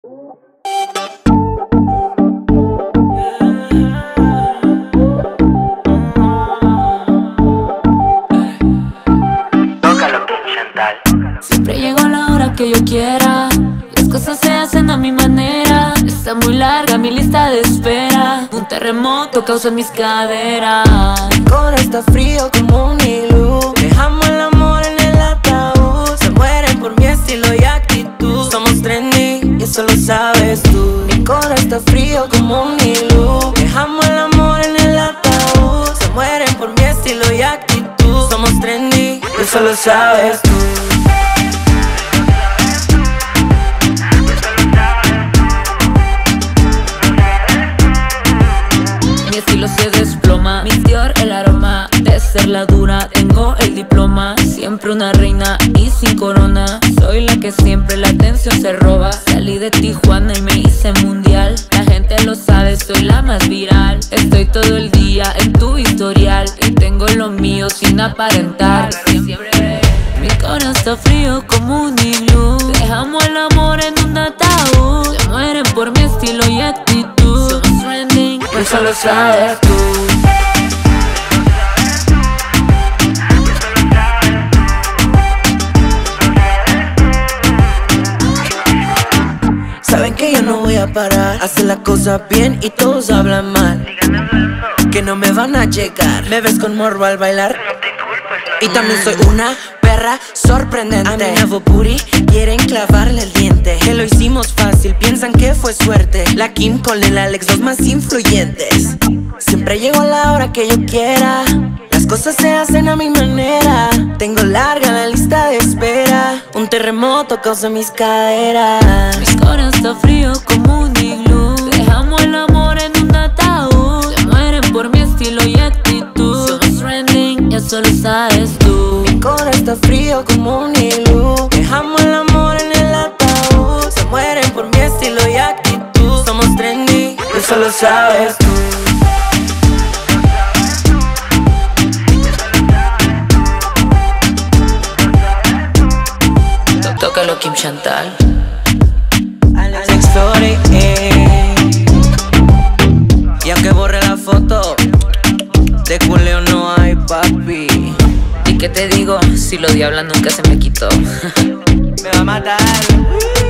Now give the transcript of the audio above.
Siempre llego a la hora que yo quiera. Las cosas se hacen a mi manera. Está muy larga mi lista de espera. Un terremoto causa mis caderas. Mi corazón está frío como un iglú. Dejamos el amor en el ataúd. Se mueren por mi estilo y actitud. Somos trendy y eso lo sabes tú. Mi corazón está frío como un iglú. Dejamos el amor en el ataúd. Se mueren por mi estilo y actitud. Somos trendy y eso lo sabes tú. Mi estilo se desploma, mi Dior el aroma. De ser la dura, tengo el diploma. Siempre una reina y sin corona. Soy la que siempre la atención se roba. Salí de Tijuana y me hice mundial. La gente lo sabe, soy la más viral. Estoy todo el día en tu historial y tengo lo mío sin aparentar. Mi corazón está frío como un iglú. Dejamos el amor en un ataúd. Se mueren por mi estilo y actitud. Somos trending, Eso lo sabes tú. Saben que yo no voy a parar. Hacen la cosa bien y todos hablan mal. Que no me van a llegar. Me ves con morbo al bailar. Y también soy una perra sorprendente. A mi nuevo booty quieren clavarle el diente. Que lo hicimos fácil, piensan que fue suerte. La Kim con el Alex, los más influyentes. Siempre llego a la hora que yo quiera. Las cosas se hacen a mi manera. Tengo larga la lista de espera. Un terremoto causa mis caderas. mi corazón está frío como un iglú. Dejamos el amor en un ataúd. Se mueren por mi estilo y actitud. Somos trending, eso lo sabes tú. Mi corazón está frío como un iglú. Dejamos el amor en el ataúd. Se mueren por mi estilo y actitud. Somos trendy, eso lo sabes tú. Tócalo, Kim Chantal. Alex Story, Y aunque borre la foto, de culeo no hay, papi. ¿Y qué te digo? Si lo diabla nunca se me quitó. Me va a matar.